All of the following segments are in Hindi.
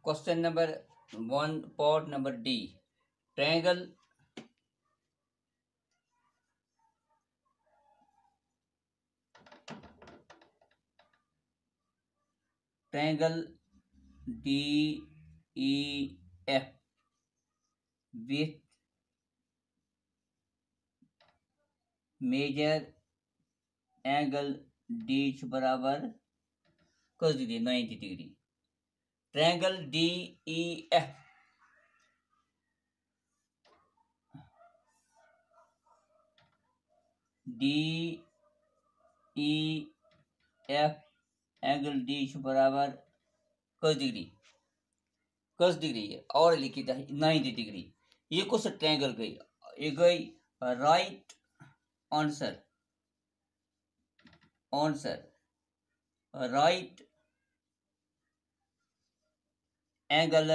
Question number 1, part number D. Triangle DEF with major angle D बराबर cos degree 90 degree. Triangle DEF angle D बराबर cos डिग्री और लिखी था 90 डिग्री. ये कुछ ट्रायंगल गई, ये गई right answer right angle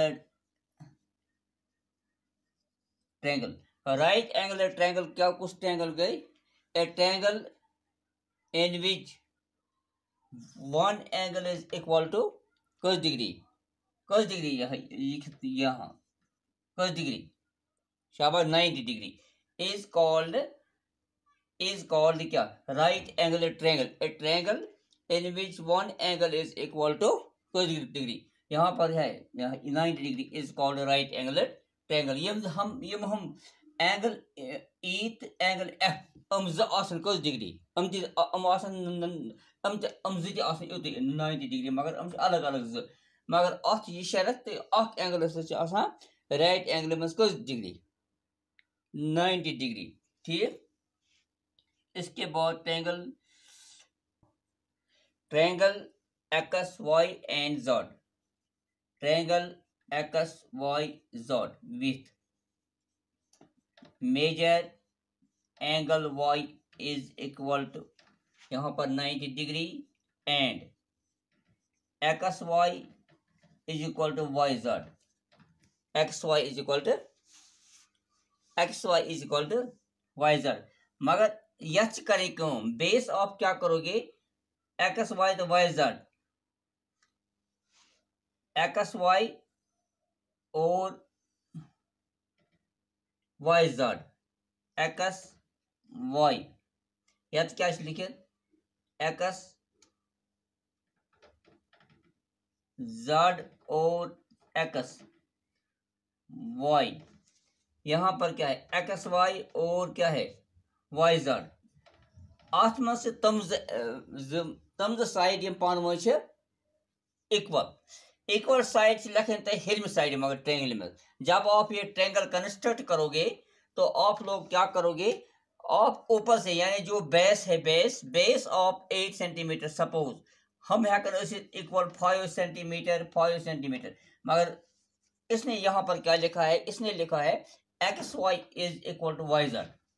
triangle. Right angle triangle क्या कुछ ट्रायंगल गई? A triangle in which one angle is equal to cos degree यहाँ cos डिग्री शाबाश 90 डिग्री is called क्या? right angle triangle. A triangle in which one angle is equal to cos degree. यहाँ पर है 90 degree is called right angle triangle. ये हम एंगल ईथ एंगल एफ cos डिग्री ज 90 डिग्री मगर अलग अलग मगर अथ यह शरत एंगल राइट एंगल में cos डिग्री 90 डिग्री. ठीक. इसके बाद triangle XY and Z. Triangle XY Z with major angle Y is equal to यहाँ पर 90 degree and XY is equal to YZ. XY is equal to YZ. मगर यच करे क्यों बेस ऑफ क्या करोगे XY तो YZ XY और YZ XY या तो क्या लिखे XZ और XY. यहाँ पर क्या है XY और क्या है YZ. अथ मज से तम साइड यम पान वो इक्वल साइड से लखें तय हेलम साइड मगर ट्रायंगल में. जब आप ये ट्रायंगल कंस्ट्रक्ट करोगे तो आप लोग क्या करोगे आप ऊपर से यानी जो बेस है बेस ऑफ 8 सेंटीमीटर सपोज हम इक्वल 5 सेंटीमीटर मगर इसने यहाँ पर क्या लिखा है इसने लिखा है XY is equal to YZ.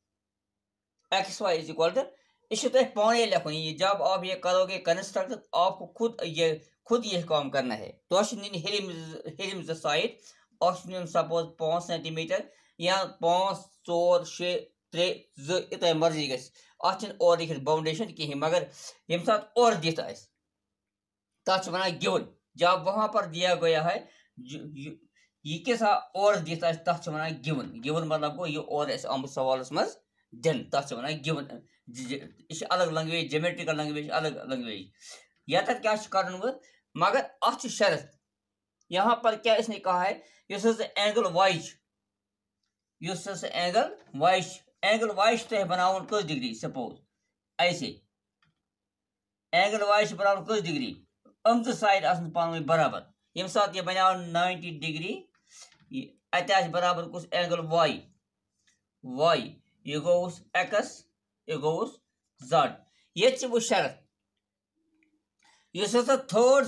XY is equal to इसे तो पाने लिखो. जब आप ये करोगे कंस्ट्रक्ट आपको खुद ये काम करना है. तो हिलिम साइड सपोज 5 सेंटीमीटर या 5 4 6 3 2 इत मर्जी गस और लिखित बाउंडेशन कहीं मगर यम साथ और दित तथ वन गिवन. जब वहां पर दिया गया है ये के साथ और दित तथ वन गिवन मतलब गो ये और आमुत सवाल मज दिन तथ वन गिवन. यह अलग लैंग्वेज ज्योमेट्रिकल लैंग्वेज अलग लैंग्वेज या तक क्या कर मगर अथ शरत यहाँ पर क्या इसने कहा है एंगल वाइज तह बनावन cos डिग्री सपोज ऐसे एंगल वाइज बनावन cos डिग्री तो साइड पान बराबर यम साथ ये बनाव 90 डिग्री अत बराबर कुछ एंगल y ये गोस X ये गोस Z. ये वो शरत थर्ड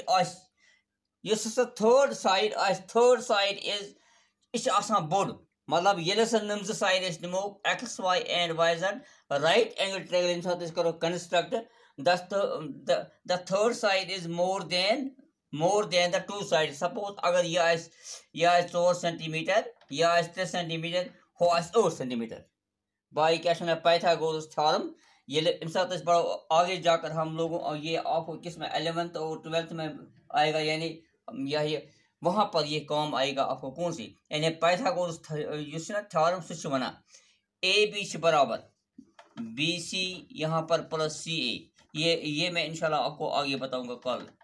साइड इज बोड़ मतलब ये नम साइड नमो XY and YZ right angle triangle करो construct the third side is more than the two side. Suppose अगर यह 4 सेंटीमीटर या 3 सेंटीमीटर हो 8 सेंटीमीटर बाई क्या पाइथागोरस थ्योरम. ये बड़ो आगे जाकर हम लोगों ये आपको किस में 11th और 12th में आएगा यानी यह वहाँ पर ये काम आएगा आपको कौन सी, यानी पाइथागोरस थ्योरम स्विच बना ए बी सी बराबर बी सी यहाँ पर प्लस सी ए, ये मैं इंशाल्लाह आपको आगे बताऊंगा कल।